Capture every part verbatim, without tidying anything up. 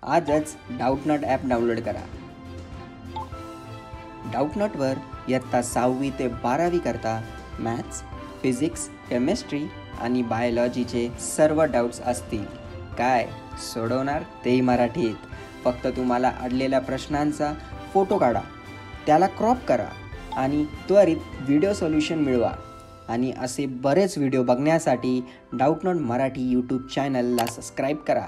आजच Doubtnut app download करा. डाऊटनटवर इयत्ता सहावी ते बारावी करता मॅथ्स, फिजिक्स, केमिस्ट्री आणि बायोलॉजीचे सर्व डाऊट्स असतील. काय सोडवणार तेही मराठीत. फक्त तुम्हाला अडलेल्या प्रश्नांचा फोटो काढा, त्याला क्रॉप करा आणि त्वरित व्हिडिओ सोल्युशन मिळवा. आणि असे बरेच व्हिडिओ बघण्यासाठी डाऊटनट मराठी यूट्यूब चॅनलला सबस्क्राईब करा.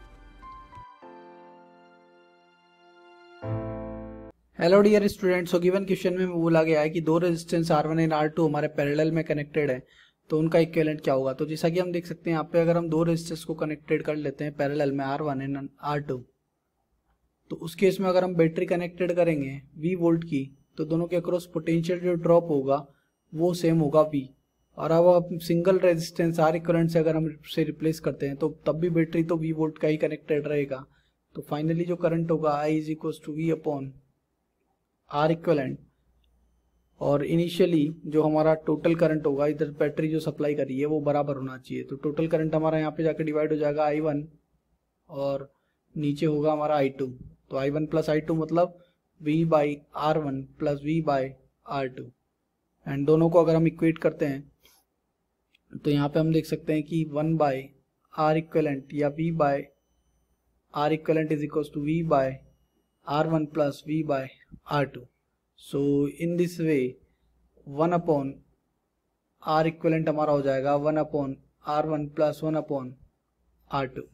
Hello dear students, so given question में बोला गया है कि दो resistance R one and R two हमारे पैरेलल में कनेक्टेड है, तो उनका इक्विवेलेंट क्या होगा. तो जैसा कि हम देख सकते हैं यहाँ पे, अगर हम दो रेजिस्टेंस को कनेक्टेड कर लेते हैं पैरेलल में R one and R two, तो उस केस में अगर हम बैटरी कनेक्टेड करेंगे वी वोल्ट की, तो दोनों के अक्रॉस पोटेंशियल जो ड्रॉप होगा वो सेम होगा V. और अब आप सिंगल रेजिस्टेंस आर इक्विवेलेंट से अगर हम से रिप्लेस करते हैं तो तब भी बैटरी तो V वोल्ट का ही कनेक्टेड रहेगा. तो फाइनली जो करंट होगा I is equal to V upon R equivalent. और इनिशियली जो हमारा टोटल करंट होगा, इधर बैटरी जो सप्लाई करी है वो बराबर होना चाहिए. तो टोटल करंट हमारा यहाँ पे जाकर डिवाइड हो जाएगा आई वन और नीचे होगा हमारा आई टू. तो I one plus I two मतलब V by R one plus V by R two. And दोनों को अगर हम इक्वेट करते हैं तो यहाँ पे हम देख सकते हैं कि वन बाई आर इक्विवेलेंट या V by R equivalent is equal to V by R one plus V by R two. So in this way one upon R equivalent हमारा हो जाएगा one upon R one plus one upon R two.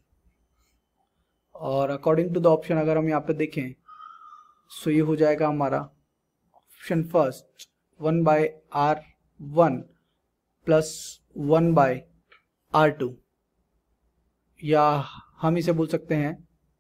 और according to the option अगर हम यहाँ पे देखें सो ये हो जाएगा हमारा option first one by R one plus one by R two, या हम इसे बोल सकते हैं,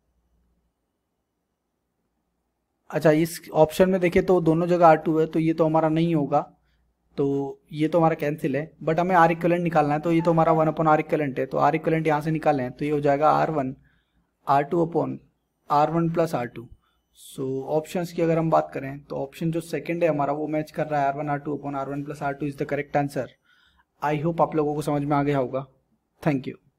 अच्छा इस ऑप्शन में देखें तो दोनों जगह आर टू है, तो ये तो हमारा नहीं होगा, तो ये तो हमारा कैंसिल है. बट हमें आर इक्विवेलेंट निकालना है, तो ये तो हमारा वन अपॉन आर इक्विवेलेंट है, तो आर इक्विवेलेंट यहाँ से निकालें हैं तो ये हो जाएगा R one R two upon R one plus R two. So options की अगर हम बात करें तो ऑप्शन जो सेकंड है हमारा वो मैच कर रहा है R one R two upon R one plus R two is the correct answer. I hope आप लोगों को समझ में आ गया होगा. Thank you.